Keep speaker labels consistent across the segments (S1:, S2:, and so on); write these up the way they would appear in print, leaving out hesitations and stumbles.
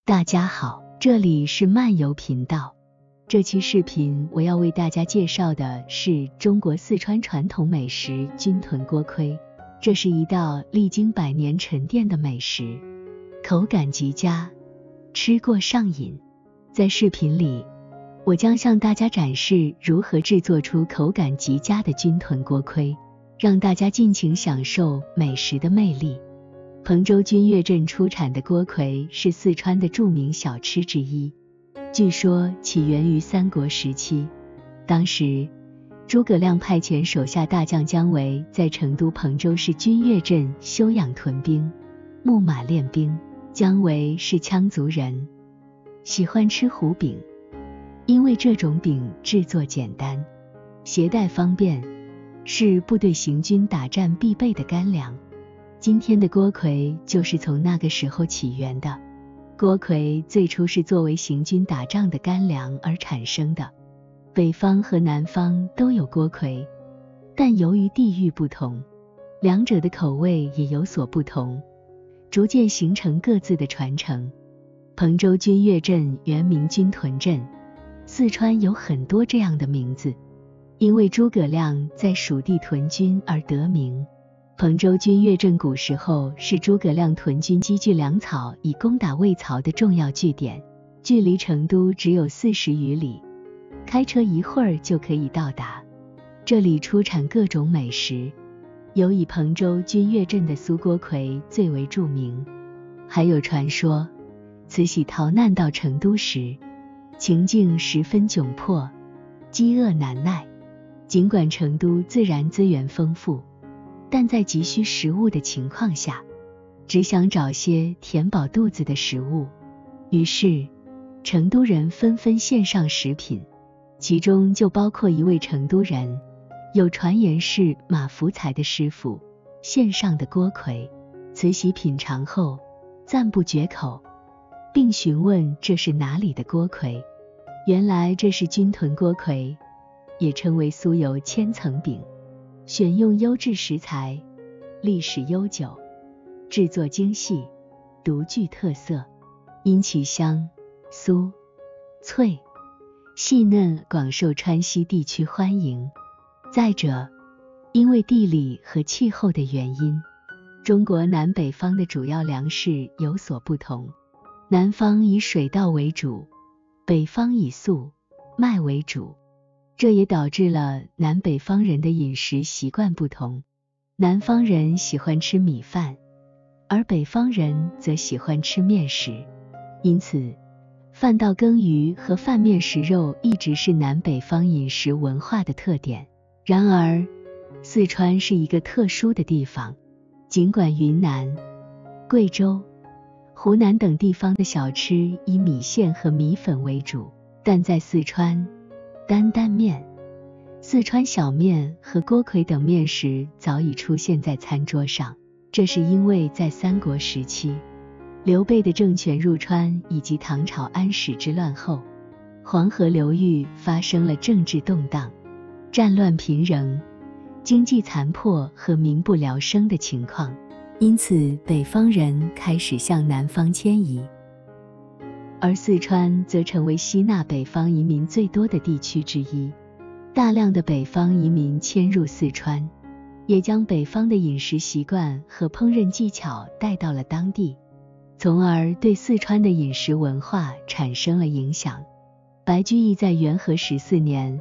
S1: 大家好，这里是漫游频道。这期视频我要为大家介绍的是中国四川传统美食军屯锅盔。这是一道历经100年沉淀的美食，口感极佳，吃过上瘾。在视频里，我将向大家展示如何制作出口感极佳的军屯锅盔，让大家尽情享受美食的魅力。彭州君悦镇出产的锅盔是四川的著名小吃之一，据说起源于三国时期。当时诸葛亮派遣手下大将姜维在成都彭州市君悦镇休养屯兵，牧马练兵。姜维是羌族人，喜欢吃糊饼，因为这种饼制作简单，携带方便，是部队行军打战必备的干粮。今天的锅盔就是从那个时候起源的。锅盔最初是作为行军打仗的干粮而产生的。北方和南方都有锅盔，但由于地域不同，两者的口味也有所不同，逐渐形成各自的传承。彭州君悦镇原名军屯镇，四川有很多这样的名字，因为诸葛亮在蜀地屯军而得名。彭州君悦镇古时候是诸葛亮屯军积聚粮草以攻打魏曹的重要据点，距离成都只有40余里，开车一会儿就可以到达。这里出产各种美食，有以彭州君悦镇的酥锅盔最为著名。还有传说，慈禧逃难到成都时，情境十分窘迫，饥饿难耐。尽管成都自然资源丰富，但在急需食物的情况下，只想找些填饱肚子的食物。于是成都人纷纷献上食品，其中就包括一位成都人，有传言是马福才的师傅献上的锅盔。慈禧品尝后赞不绝口，并询问这是哪里的锅盔。原来这是军屯锅盔，也称为酥油千层饼，选用优质食材，历史悠久，制作精细，独具特色，因其香、酥、脆、细嫩广受川西地区欢迎。再者，因为地理和气候的原因，中国南北方的主要粮食有所不同，南方以水稻为主，北方以粟、麦为主。这也导致了南北方人的饮食习惯不同，南方人喜欢吃米饭，而北方人则喜欢吃面食。因此，饭稻羹鱼和饭面食肉一直是南北方饮食文化的特点。然而，四川是一个特殊的地方，尽管云南、贵州、湖南等地方的小吃以米线和米粉为主，但在四川，担担面、四川小面和锅盔等面食早已出现在餐桌上。这是因为在三国时期，刘备的政权入川以及唐朝安史之乱后，黄河流域发生了政治动荡，战乱频仍，经济残破和民不聊生的情况，因此北方人开始向南方迁移，而四川则成为吸纳北方移民最多的地区之一。大量的北方移民迁入四川，也将北方的饮食习惯和烹饪技巧带到了当地，从而对四川的饮食文化产生了影响。白居易在元和14年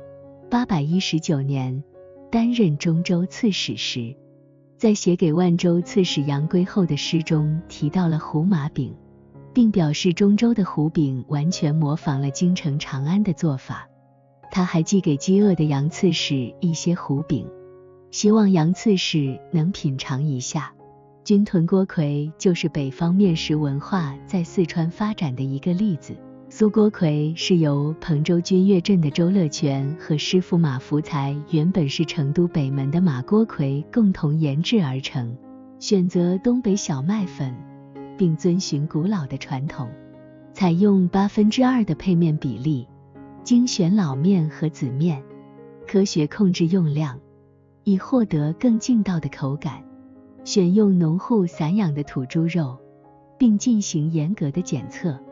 S1: 819年担任中州刺史时，在写给万州刺史杨圭后的诗中提到了胡麻饼，并表示中州的糊饼完全模仿了京城长安的做法。他还寄给饥饿的杨刺史一些糊饼，希望杨刺史能品尝一下。军屯锅盔就是北方面食文化在四川发展的一个例子。酥锅盔是由彭州君悦镇的周乐全和师傅马福才原本是成都北门的马锅盔共同研制而成，选择东北小麦粉，并遵循古老的传统，采用2/8的配面比例，精选老面和紫面，科学控制用量，以获得更劲道的口感。选用农户散养的土猪肉，并进行严格的检测，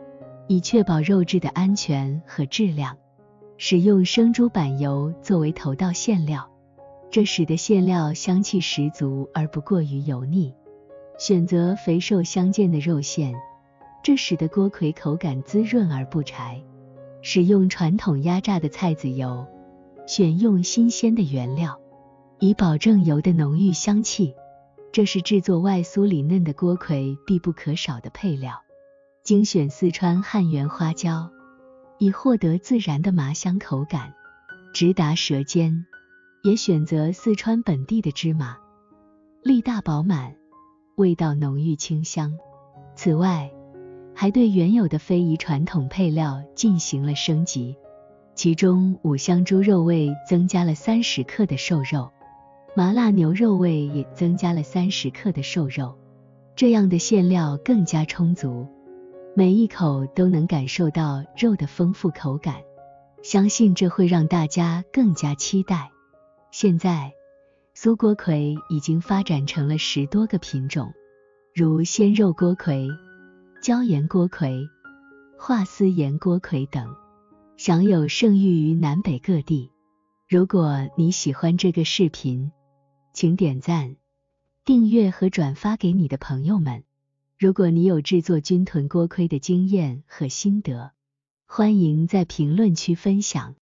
S1: 以确保肉质的安全和质量。使用生猪板油作为头道馅料，这使得馅料香气十足而不过于油腻。选择肥瘦相间的肉馅，这使得锅盔口感滋润而不柴。使用传统压榨的菜籽油，选用新鲜的原料，以保证油的浓郁香气。这是制作外酥里嫩的锅盔必不可少的配料。精选四川汉源花椒，以获得自然的麻香口感，直达舌尖。也选择四川本地的芝麻，粒大饱满，味道浓郁清香。此外，还对原有的非遗传统配料进行了升级，其中五香猪肉味增加了30克的瘦肉，麻辣牛肉味也增加了30克的瘦肉。这样的馅料更加充足，每一口都能感受到肉的丰富口感，相信这会让大家更加期待。现在，酥锅盔已经发展成了10多个品种，如鲜肉锅盔、椒盐锅盔、化丝盐锅盔等，享有盛誉于南北各地。如果你喜欢这个视频，请点赞、订阅和转发给你的朋友们。如果你有制作军屯锅盔的经验和心得，欢迎在评论区分享。